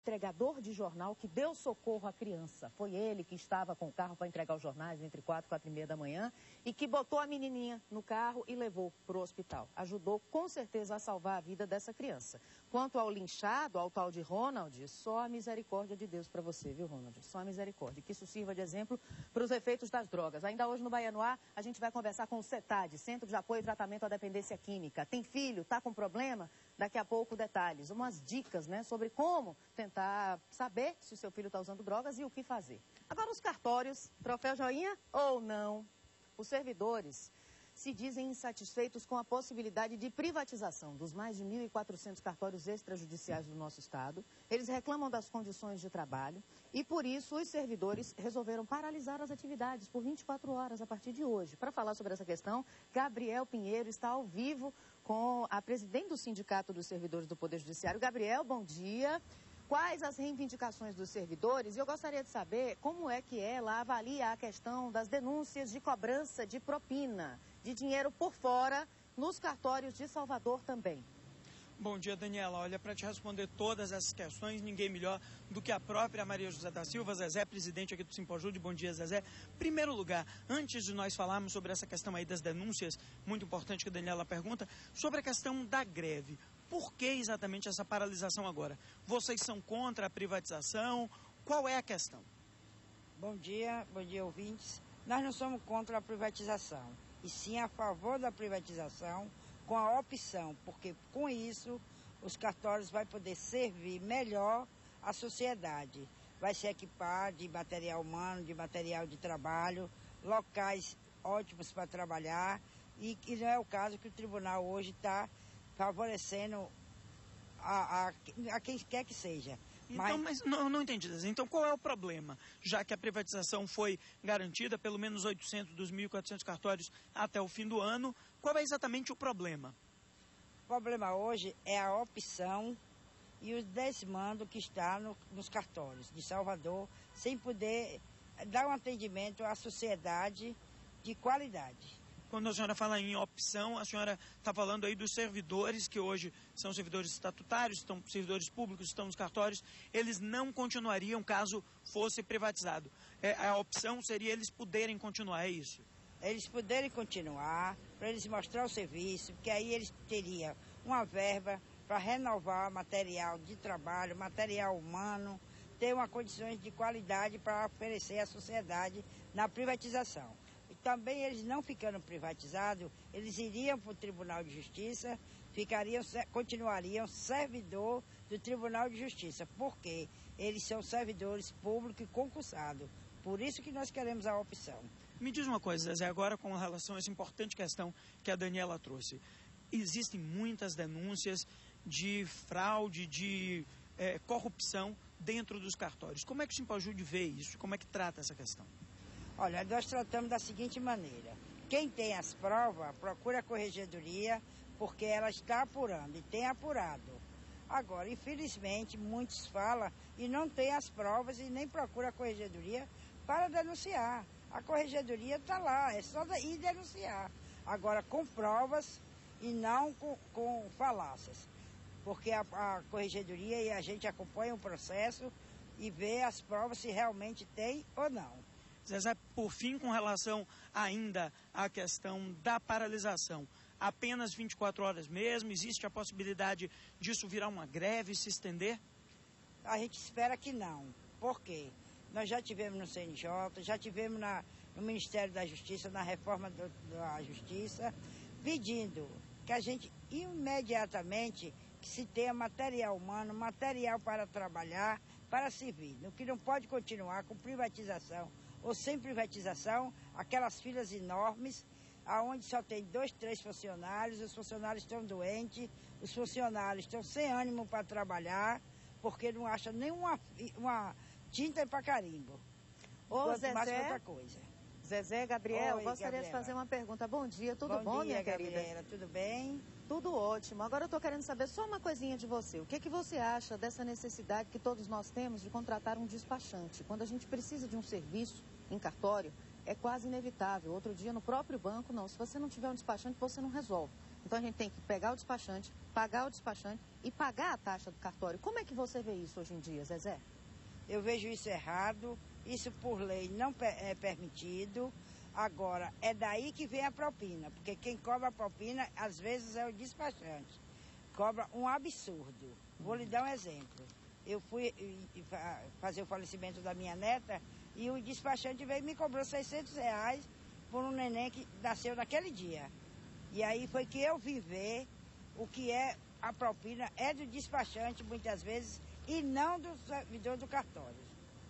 entregador de jornal que deu socorro à criança. Foi ele que estava com o carro para entregar os jornais entre 4 e 4h30 da manhã e que botou a menininha no carro e levou para o hospital. Ajudou com certeza a salvar a vida dessa criança. Quanto ao linchado, ao tal de Ronald, só a misericórdia de Deus para você, viu, Ronald? Só a misericórdia. Que isso sirva de exemplo para os efeitos das drogas. Ainda hoje no Baianoá, a gente vai conversar com o CETAD, Centro de Apoio e Tratamento à Dependência Química. Tem filho? Tá com problema? Daqui a pouco detalhes, umas dicas, né, sobre como tentar saber se o seu filho está usando drogas e o que fazer. Agora os cartórios, troféu joinha ou não? Os servidores se dizem insatisfeitos com a possibilidade de privatização dos mais de 1.400 cartórios extrajudiciais do nosso estado. Eles reclamam das condições de trabalho e, por isso, os servidores resolveram paralisar as atividades por 24 horas a partir de hoje. Para falar sobre essa questão, Gabriel Pinheiro está ao vivo com a presidente do Sindicato dos Servidores do Poder Judiciário. Gabriel, bom dia. Quais as reivindicações dos servidores? E eu gostaria de saber como é que ela avalia a questão das denúncias de cobrança de propina, de dinheiro por fora, nos cartórios de Salvador também. Bom dia, Daniela. Olha, para te responder todas essas questões, ninguém melhor do que a própria Maria José da Silva, Zezé, presidente aqui do Simpojude. Bom dia, Zezé. Primeiro lugar, antes de nós falarmos sobre essa questão aí das denúncias, muito importante que a Daniela pergunta, sobre a questão da greve. Por que exatamente essa paralisação agora? Vocês são contra a privatização? Qual é a questão? Bom dia, ouvintes. Nós não somos contra a privatização, e sim a favor da privatização com a opção, porque com isso os cartórios vão poder servir melhor à sociedade. Vai se equipar de material humano, de material de trabalho, locais ótimos para trabalhar, e não é o caso que o tribunal hoje está favorecendo a quem quer que seja. Então, mas não entendi. Então, qual é o problema? Já que a privatização foi garantida, pelo menos 800 dos 1.400 cartórios até o fim do ano, qual é exatamente o problema? O problema hoje é a opção e o desmando que está nos cartórios de Salvador, sem poder dar um atendimento à sociedade de qualidade. Quando a senhora fala em opção, a senhora está falando aí dos servidores que hoje são servidores estatutários, estão servidores públicos, estão nos cartórios, eles não continuariam caso fosse privatizado. A opção seria eles poderem continuar, é isso? Eles poderem continuar, para eles mostrar o serviço, porque aí eles teriam uma verba para renovar material de trabalho, material humano, ter uma condições de qualidade para oferecer à sociedade na privatização. E também eles não ficando privatizados, eles iriam para o Tribunal de Justiça, continuariam servidor do Tribunal de Justiça, porque eles são servidores públicos e concursados. Por isso que nós queremos a opção. Me diz uma coisa, Zé, agora com relação a essa importante questão que a Daniela trouxe. Existem muitas denúncias de fraude, de corrupção dentro dos cartórios. Como é que o Simpojude vê isso? Como é que trata essa questão? Olha, nós tratamos da seguinte maneira. Quem tem as provas, procura a corregedoria, porque ela está apurando e tem apurado. Agora, infelizmente, muitos falam e não tem as provas e nem procura a corregedoria para denunciar. A corregedoria está lá, é só ir denunciar. Agora, com provas e não com falácias. Porque a corregedoria e a gente acompanha o processo e vê as provas se realmente tem ou não. Zezé, por fim, com relação ainda à questão da paralisação, apenas 24 horas mesmo? Existe a possibilidade disso virar uma greve, se estender? A gente espera que não. Por quê? Nós já tivemos no CNJ, já tivemos no Ministério da Justiça, na reforma da Justiça, pedindo que a gente imediatamente que se tenha material humano, material para trabalhar, para servir. O que não pode continuar com privatização ou sem privatização, aquelas filas enormes, aonde só tem 2, 3 funcionários, os funcionários estão doentes, os funcionários estão sem ânimo para trabalhar, porque não acham nenhuma uma tinta para carimbo. Ô, Zezé, mais outra coisa. Zezé, Gabriel, Oi, gostaria Gabriela. de fazer uma pergunta. Bom dia, tudo bom, Bom dia, minha querida? Gabriela, tudo bem? Tudo ótimo. Agora eu estou querendo saber só uma coisinha de você. O que que você acha dessa necessidade que todos nós temos de contratar um despachante? Quando a gente precisa de um serviço em cartório, é quase inevitável. Outro dia, no próprio banco, não. Se você não tiver um despachante, você não resolve. Então a gente tem que pegar o despachante, pagar o despachante e pagar a taxa do cartório. Como é que você vê isso hoje em dia, Zezé? Eu vejo isso errado, isso por lei não é permitido. Agora, é daí que vem a propina, porque quem cobra a propina, às vezes, é o despachante. Cobra um absurdo. Vou lhe dar um exemplo. Eu fui fazer o falecimento da minha neta e o despachante veio e me cobrou R$600 por um neném que nasceu naquele dia. E aí foi que eu vi ver o que é a propina, é do despachante, muitas vezes, e não do servidor do cartório.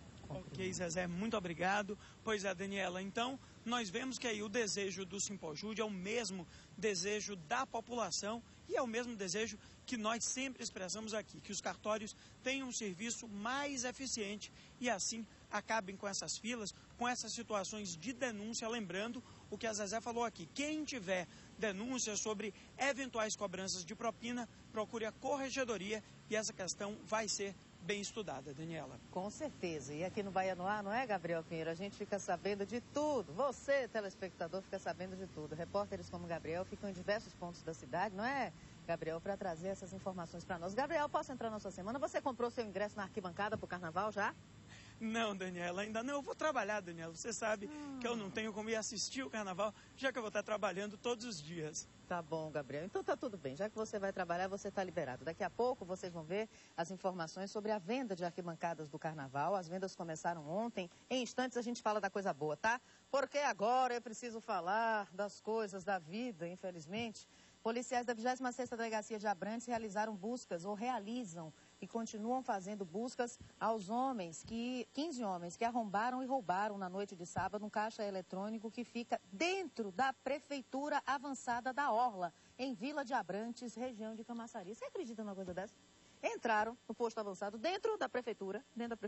Ok, Zezé, muito obrigado. Pois é, Daniela, então nós vemos que aí o desejo do Simpojud é o mesmo desejo da população e é o mesmo desejo que nós sempre expressamos aqui, que os cartórios tenham um serviço mais eficiente e assim acabem com essas filas, com essas situações de denúncia. Lembrando o que a Zezé falou aqui, quem tiver denúncias sobre eventuais cobranças de propina, procure a corregedoria e essa questão vai ser bem estudada, Daniela. Com certeza. E aqui no Bahia no Ar, não é, Gabriel Pinheiro? A gente fica sabendo de tudo. Você, telespectador, fica sabendo de tudo. Repórteres como Gabriel ficam em diversos pontos da cidade, não é, Gabriel, para trazer essas informações para nós. Gabriel, posso entrar na sua semana? Você comprou seu ingresso na arquibancada para o carnaval já? Não, Daniela, ainda não. Eu vou trabalhar, Daniela. Você sabe que eu não tenho como ir assistir o carnaval, já que eu vou estar trabalhando todos os dias. Tá bom, Gabriel. Então tá tudo bem. Já que você vai trabalhar, você está liberado. Daqui a pouco vocês vão ver as informações sobre a venda de arquibancadas do carnaval. As vendas começaram ontem. Em instantes a gente fala da coisa boa, tá? Porque agora é preciso falar das coisas da vida, infelizmente. Policiais da 26ª Delegacia de Abrantes realizaram buscas, ou realizam, e continuam fazendo buscas aos homens, 15 homens que arrombaram e roubaram na noite de sábado um caixa eletrônico que fica dentro da Prefeitura Avançada da Orla, em Vila de Abrantes, região de Camaçari. Você acredita numa coisa dessa? Entraram no posto avançado dentro da prefeitura,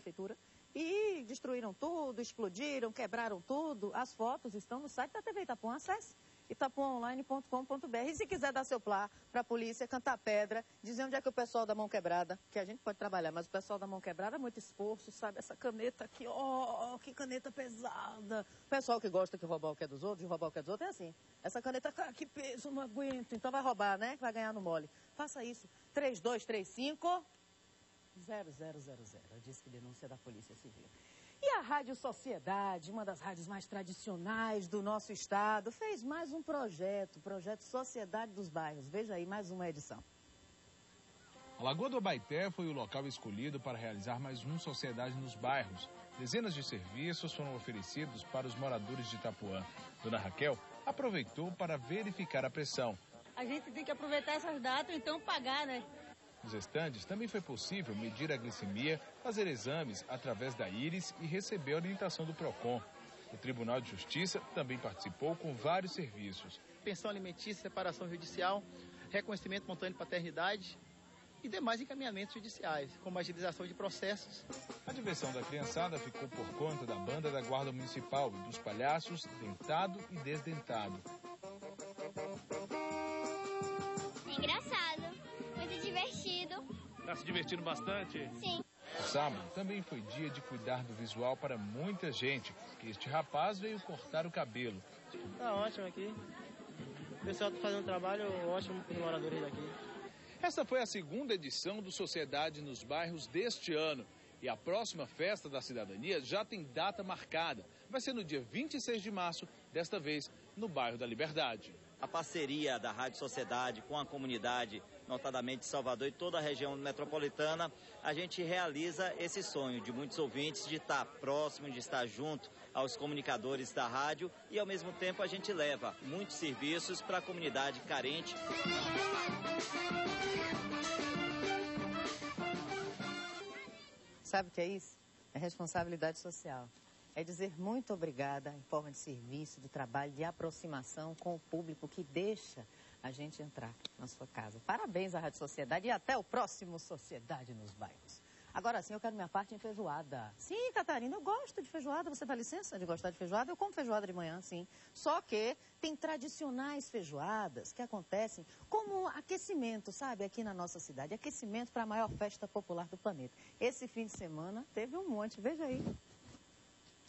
e destruíram tudo, explodiram, quebraram tudo. As fotos estão no site da TV Itapuã, acesse itapuaonline.com.br. E se quiser dar seu plá para a polícia, cantar pedra, dizer onde é que o pessoal da mão quebrada, que a gente pode trabalhar, mas o pessoal da mão quebrada é muito esforço, sabe? Essa caneta aqui, ó, que caneta pesada. O pessoal que gosta de roubar o que é dos outros, é assim. Essa caneta, cara, que peso, não aguento. Então vai roubar, né? Vai ganhar no mole. Faça isso. 3235 0000. Eu disse que denúncia da Polícia Civil. E a Rádio Sociedade, uma das rádios mais tradicionais do nosso estado, fez mais um projeto, o projeto Sociedade dos Bairros. Veja aí, mais uma edição. A Lagoa do Abaeté foi o local escolhido para realizar mais um Sociedade nos Bairros. Dezenas de serviços foram oferecidos para os moradores de Itapuã. Dona Raquel aproveitou para verificar a pressão. A gente tem que aproveitar essas datas, então pagar, né? Nos estandes também foi possível medir a glicemia, fazer exames através da íris e receber a orientação do PROCON. O Tribunal de Justiça também participou com vários serviços. Pensão alimentícia, separação judicial, reconhecimento momentâneo de paternidade e demais encaminhamentos judiciais, como agilização de processos. A diversão da criançada ficou por conta da banda da Guarda Municipal e dos palhaços Dentado e Desdentado. Engraçado, muito divertido. Está se divertindo bastante? Sim. O sábado também foi dia de cuidar do visual para muita gente. Este rapaz veio cortar o cabelo. Tá ótimo aqui. O pessoal está fazendo um trabalho ótimo para os moradores daqui. Essa foi a segunda edição do Sociedade nos Bairros deste ano. E a próxima festa da cidadania já tem data marcada. Vai ser no dia 26 de março, desta vez no bairro da Liberdade. A parceria da Rádio Sociedade com a comunidade, notadamente de Salvador e toda a região metropolitana, a gente realiza esse sonho de muitos ouvintes de estar próximo, de estar junto aos comunicadores da rádio e, ao mesmo tempo, a gente leva muitos serviços para a comunidade carente. Sabe o que é isso? É responsabilidade social. É dizer muito obrigada em forma de serviço, de trabalho, de aproximação com o público que deixa a gente entrar na sua casa. Parabéns à Rádio Sociedade e até o próximo Sociedade nos Bairros. Agora sim, eu quero minha parte em feijoada. Sim, Catarina, eu gosto de feijoada. Você dá licença de gostar de feijoada? Eu como feijoada de manhã, sim. Só que tem tradicionais feijoadas que acontecem como aquecimento, sabe? Aqui na nossa cidade. Aquecimento para a maior festa popular do planeta. Esse fim de semana teve um monte. Veja aí.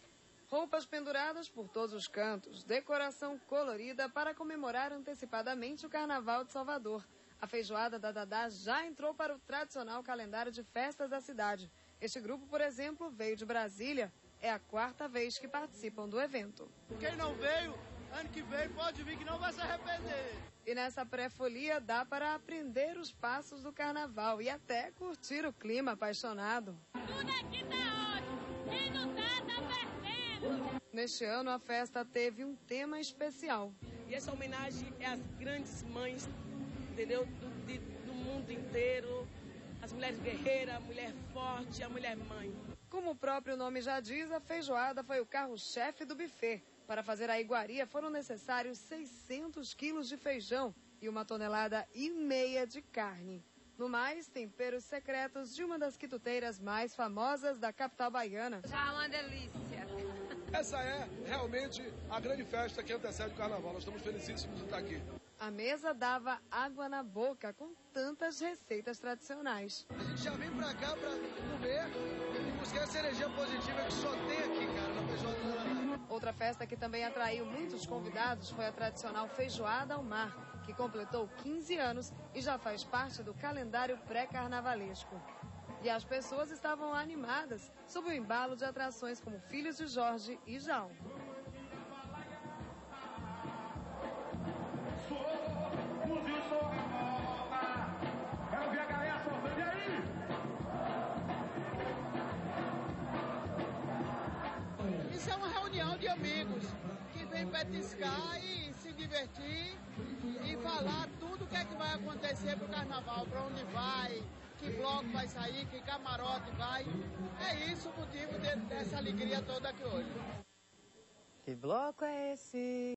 Roupas penduradas por todos os cantos, decoração colorida para comemorar antecipadamente o Carnaval de Salvador. A feijoada da Dadá já entrou para o tradicional calendário de festas da cidade. Este grupo, por exemplo, veio de Brasília. É a 4ª vez que participam do evento. Quem não veio, ano que vem pode vir que não vai se arrepender. E nessa pré-folia dá para aprender os passos do carnaval e até curtir o clima apaixonado. Tudo aqui tá ótimo. Quem não tá perdendo. Neste ano a festa teve um tema especial. E essa homenagem é às grandes mães, entendeu? Do mundo inteiro. As mulheres guerreiras, a mulher forte, a mulher mãe. Como o próprio nome já diz, a feijoada foi o carro-chefe do buffet. Para fazer a iguaria foram necessários 600 quilos de feijão e 1,5 toneladas de carne. No mais, temperos secretos de uma das quituteiras mais famosas da capital baiana. Já é uma delícia. Essa é realmente a grande festa que antecede o carnaval. Nós estamos felicíssimos de estar aqui. A mesa dava água na boca com tantas receitas tradicionais. A gente já vem pra cá pra comer e buscar essa energia positiva que só tem aqui, cara, na feijoada da Dadá. Outra festa que também atraiu muitos convidados foi a tradicional Feijoada ao Mar, que completou 15 anos e já faz parte do calendário pré-carnavalesco. E as pessoas estavam animadas sob o embalo de atrações como Filhos de Jorge e Jal. Isso é uma reunião de amigos que vem petiscar e se divertir e falar tudo o que é que vai acontecer pro carnaval, para onde vai, que bloco vai sair, que camarote vai. É isso o motivo dessa alegria toda aqui hoje. Que bloco é esse?